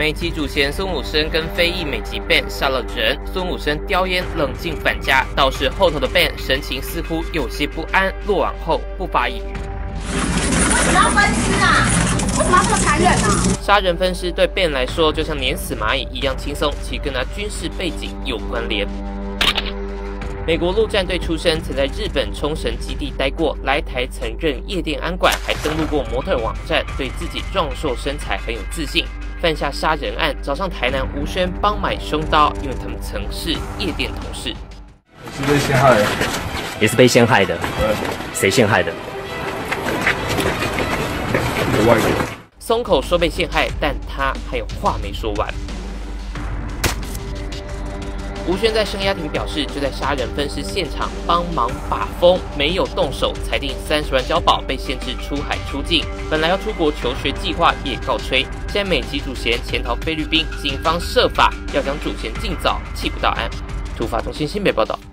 美籍主嫌孙武生跟非裔美籍 Ben 杀了人，孙武生叼烟冷静返家，倒是后头的 Ben 神情似乎有些不安，落网后不发一语。 为什么要分尸啊？为什么要这么残忍啊？ 杀人分尸对 Ben 来说就像碾死蚂蚁一样轻松，其跟他军事背景有关联。美国陆战队出身，曾在日本冲绳基地待过，来台曾任夜店安管，还登录过模特网站，对自己壮硕身材很有自信。犯下杀人案，找上台南吴轩帮买凶刀，因为他们曾是夜店同事。 是被陷害的， 也是被陷害的。谁陷害的？ 一个外国。 松口说被陷害，但他还有话没说完。吴轩在声押庭表示，就在杀人分尸现场帮忙把风，没有动手，裁定30万交保，被限制出海出境。本来要出国求学计划也告吹。现在美籍主嫌潜逃菲律宾，警方设法要将主嫌尽早缉捕到案。突发中心新北报道。